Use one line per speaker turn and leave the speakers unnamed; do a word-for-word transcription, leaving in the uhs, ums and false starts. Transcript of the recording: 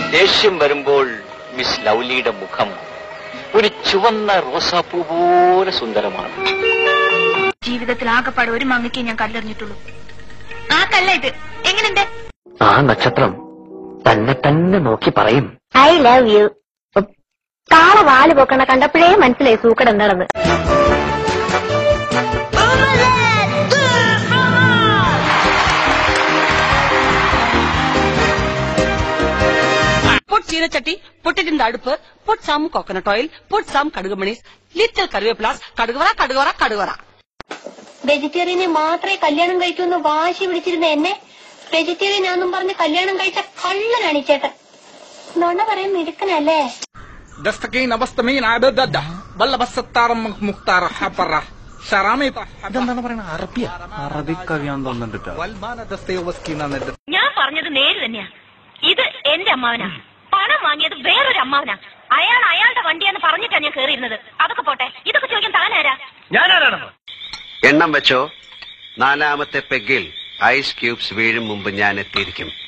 ദേഷ്യം വരുമ്പോൾ മിസ് ലൗലിയുടെ മുഖം ഒരു ചുവന്ന റോസാപ്പൂ പോലെ സുന്ദരമാണ്.
ജീവിതത്തിൽ ആകെപ്പാട് ഒരു മങ്ങയ്ക്ക് ഞാൻ കല്ലെറിഞ്ഞിട്ടുള്ളൂ. ആ കല്ല ഇത്. എങ്ങനെയുണ്ട്?
ആ നക്ഷത്രം തന്നെ തന്നെ നോക്കി പറയും
ഐ ലവ് യു. കാള വാല് പൊക്കണ കണ്ടപ്പോഴേ മനസ്സിലായി സൂക്കട് എന്താണെന്ന്.
Put ചീനച്ചട്ടി, put it in the അടുപ്പ്, put some coconut oil, put some കടുകുമണീസ്, little കറിവേപ്പിലാസ്, കടുകുവറ കടുകുവറ കടുകുവറ.
വെജിറ്റേറിയനെ മാത്രമേ കല്യാണം കഴിക്കുമെന്ന് വാശി പിടിച്ചിരുന്ന എന്നെ വെജിറ്റേറിയൻ ആണെന്നും പറഞ്ഞ് കല്യാണം കഴിച്ച കള്ളനാണ് ഈ ചേട്ടൻ. നുണ പറയാൻ മിടുക്കനല്ലേ?
ഇതെന്താണ് പറയുന്നത്? അറബിയ അറബിക്കറിയാൻ തോന്നുന്നുണ്ട്.
ഞാൻ പറഞ്ഞത് നേര് തന്നെയാ. ഇത് എന്റെ അമ്മാവനാ. പണം വാങ്ങിയത് വേറൊരു അമ്മാവനാ. അയാൾ അയാളുടെ വണ്ടിയാന്ന് പറഞ്ഞിട്ടാ ഞാൻ കേറിയിരുന്നത്. അതൊക്കെ പോട്ടെ, ഇതൊക്കെ ചോദിക്കാൻ താനാരാ?
ഞാനാരാണ്? എണ്ണം വെച്ചോ, നാലാമത്തെ പെഗിൽ ഐസ് ക്യൂബ്സ് വീഴും മുമ്പ് ഞാൻ എത്തിയിരിക്കും.